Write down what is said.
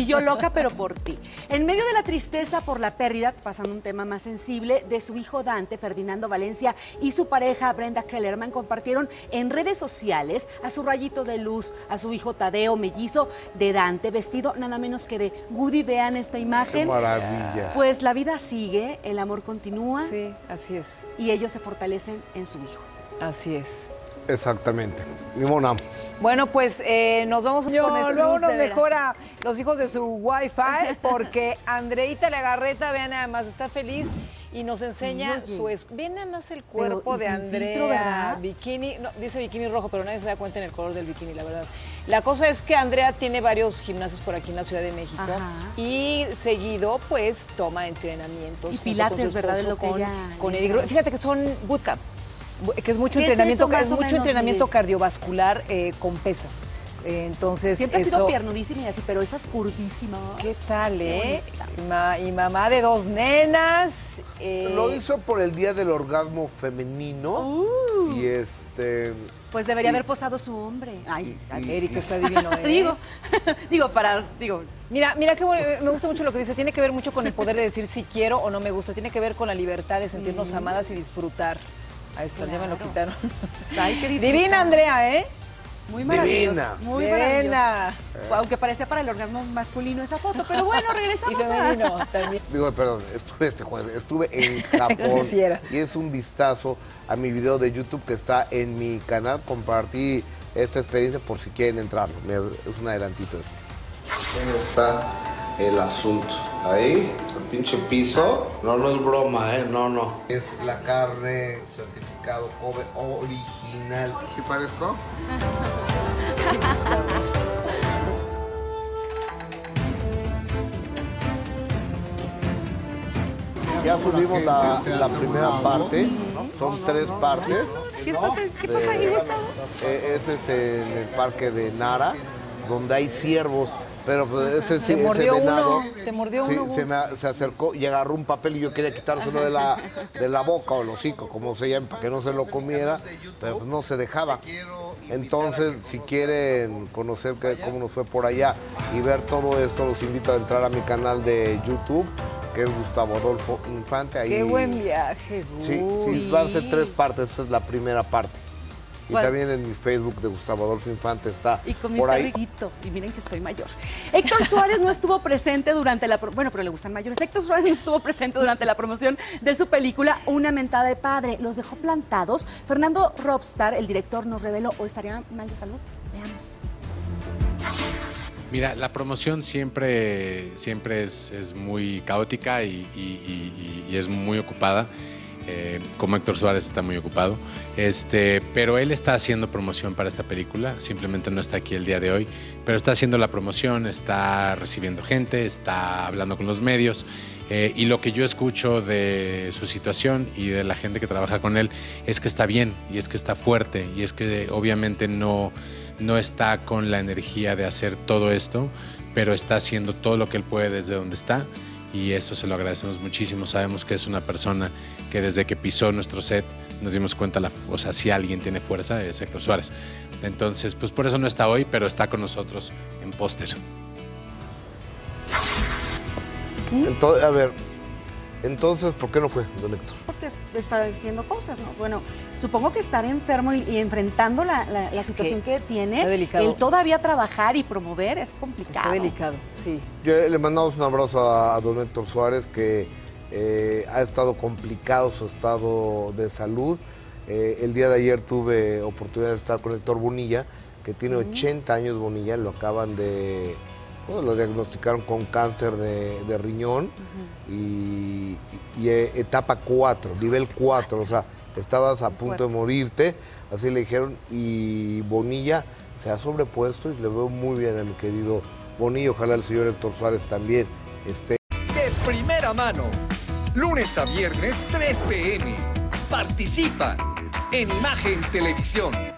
Y yo loca, pero por ti. En medio de la tristeza por la pérdida, pasando un tema más sensible, de su hijo Dante, Ferdinando Valencia, y su pareja Brenda Kellerman compartieron en redes sociales a su rayito de luz, a su hijo Tadeo, mellizo de Dante, vestido nada menos que de Woody. Vean esta imagen. ¡Qué maravilla! Pues la vida sigue, el amor continúa. Sí, así es. Y ellos se fortalecen en su hijo. Así es. Exactamente. Mona. Bueno, pues nos vamos con luego nos mejora los hijos de su Wi-Fi, porque Andreita Legarreta, vean nada más, está feliz y nos enseña Vean nada más el cuerpo de Andrea. Filtro, ¿verdad? Bikini, no, dice bikini rojo, pero nadie se da cuenta en el color del bikini, la verdad. La cosa es que Andrea tiene varios gimnasios por aquí en la Ciudad de México. Ajá. Y seguido, pues, toma entrenamientos. Y pilates, ¿verdad? Es lo que con Eric. Fíjate que son bootcamp. Que es mucho entrenamiento, es mucho entrenamiento cardiovascular con pesas. Entonces, siempre ha sido piernudísima y así, pero esas curvísimas. ¿Qué tal, y mamá de 2 nenas. Lo hizo por el Día del Orgasmo Femenino. Y pues debería haber posado su hombre. Ay, Erika está divino, Mira, qué bueno, me gusta mucho lo que dice. Tiene que ver mucho con el poder de decir si quiero o no me gusta. Tiene que ver con la libertad de sentirnos amadas y disfrutar. Ahí está, ya me lo quitaron. Ay, qué divina, Andrea, ¿eh? Muy maravillosa. Muy divina. Aunque parecía para el orgasmo masculino esa foto, pero bueno, regresamos y femenino también. Perdón, estuve en Japón y es un vistazo a mi video de YouTube que está en mi canal. Compartí esta experiencia por si quieren entrarlo. Es un adelantito Ahí está el asunto. Ahí, el pinche piso. No es broma, no. Es la carne certificado Kobe original. ¿Sí parezco? Ya subimos la primera parte, son 3 partes. ¿Qué pasa ahí, Gustavo? Ese es en el parque de Nara, donde hay ciervos. Pero pues, ese venado te mordió uno, se acercó y agarró un papel y yo quería quitárselo de la boca o el hocico, como se llama, para que no se lo comiera, pero pues no se dejaba. Entonces, si quieren conocer cómo nos fue por allá y ver todo esto, los invito a entrar a mi canal de YouTube, que es Gustavo Adolfo Infante. Ahí, ¡qué buen viaje! Sí, van a ser 3 partes, esa es la primera parte. Y también en mi Facebook de Gustavo Adolfo Infante está y con mi por ahí. perrito. Y miren que estoy mayor. Héctor Suárez no estuvo presente durante la... Bueno, pero le gustan mayores. Héctor Suárez no estuvo presente durante la promoción de su película Una mentada de padre. Los dejó plantados. Fernando Robstar, el director, nos reveló o estaría mal de salud. Veamos. Mira, la promoción siempre es muy caótica y es muy ocupada. Como Héctor Suárez está muy ocupado, pero él está haciendo promoción para esta película, simplemente no está aquí el día de hoy, pero está haciendo la promoción, está recibiendo gente, está hablando con los medios, y lo que yo escucho de su situación y de la gente que trabaja con él es que está bien y es que está fuerte y es que obviamente no está con la energía de hacer todo esto, pero está haciendo todo lo que él puede desde donde está. Y eso se lo agradecemos muchísimo. Sabemos que es una persona que desde que pisó nuestro set nos dimos cuenta, si alguien tiene fuerza es Héctor Suárez. Entonces, pues por eso no está hoy, pero está con nosotros en póster. Entonces, ¿por qué no fue, don Héctor? Porque está haciendo cosas, ¿no? Bueno, supongo que estar enfermo y enfrentando la situación que tiene, el todavía trabajar y promover es complicado. Está delicado, sí. Le mandamos un abrazo a don Héctor Suárez, que ha estado complicado su estado de salud. El día de ayer tuve oportunidad de estar con Héctor Bonilla, que tiene 80 años Bonilla, lo diagnosticaron con cáncer de riñón y etapa 4, nivel 4, o sea, estabas a punto de morirte, así le dijeron, y Bonilla se ha sobrepuesto y le veo muy bien a mi querido Bonilla. Ojalá el señor Héctor Suárez también esté. De primera mano, lunes a viernes 3 p.m. Participa en Imagen Televisión.